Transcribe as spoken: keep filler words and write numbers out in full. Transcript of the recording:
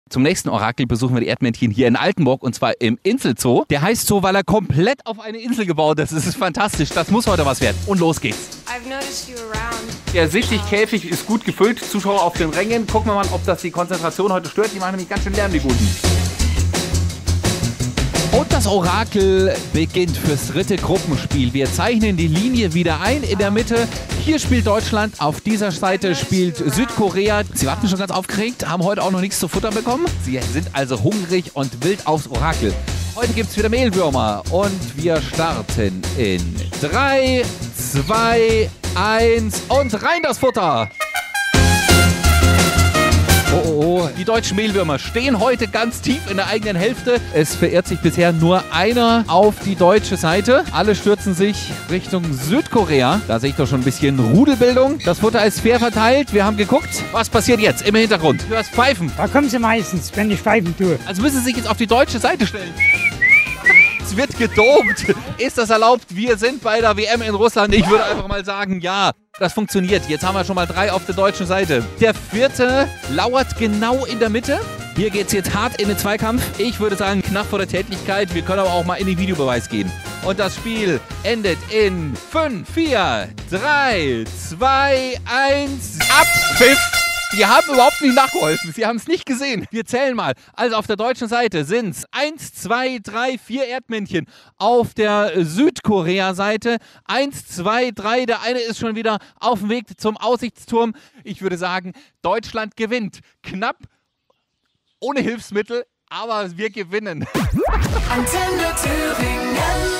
Zum nächsten Orakel besuchen wir die Erdmännchen hier in Altenburg und zwar im Inselzoo. Der heißt so, weil er komplett auf eine Insel gebaut ist. Das ist fantastisch. Das muss heute was werden. Und los geht's. Der Sichtig-Käfig ist gut gefüllt. Zuschauer auf den Rängen. Gucken wir mal, ob das die Konzentration heute stört. Die machen nämlich ganz schön Lärm, die Guten. Und das Orakel beginnt fürs dritte Gruppenspiel. Wir zeichnen die Linie wieder ein in der Mitte. Hier spielt Deutschland, auf dieser Seite spielt Südkorea. Sie warten schon ganz aufgeregt, haben heute auch noch nichts zu futtern bekommen. Sie sind also hungrig und wild aufs Orakel. Heute gibt es wieder Mehlwürmer und wir starten in drei, zwei, eins und rein das Futter! Oh, oh, oh, die deutschen Mehlwürmer stehen heute ganz tief in der eigenen Hälfte. Es verirrt sich bisher nur einer auf die deutsche Seite. Alle stürzen sich Richtung Südkorea. Da sehe ich doch schon ein bisschen Rudelbildung. Das Futter ist fair verteilt. Wir haben geguckt. Was passiert jetzt im Hintergrund? Du hörst Pfeifen. Da kommen sie meistens, wenn ich pfeifen tue. Also müssen sie sich jetzt auf die deutsche Seite stellen. Es wird gedopt. Ist das erlaubt? Wir sind bei der W M in Russland. Ich würde einfach mal sagen, ja. Das funktioniert. Jetzt haben wir schon mal drei auf der deutschen Seite. Der vierte lauert genau in der Mitte. Hier geht es jetzt hart in den Zweikampf. Ich würde sagen, knapp vor der Tätigkeit. Wir können aber auch mal in den Videobeweis gehen. Und das Spiel endet in fünf, vier, drei, zwei, eins. Abpfiff! Die haben überhaupt nicht nachgeholfen. Sie haben es nicht gesehen. Wir zählen mal. Also auf der deutschen Seite sind es eins, zwei, drei, vier Erdmännchen. Auf der Südkorea-Seite eins, zwei, drei. Der eine ist schon wieder auf dem Weg zum Aussichtsturm. Ich würde sagen, Deutschland gewinnt. Knapp, ohne Hilfsmittel, aber wir gewinnen. Antenne Thüringen.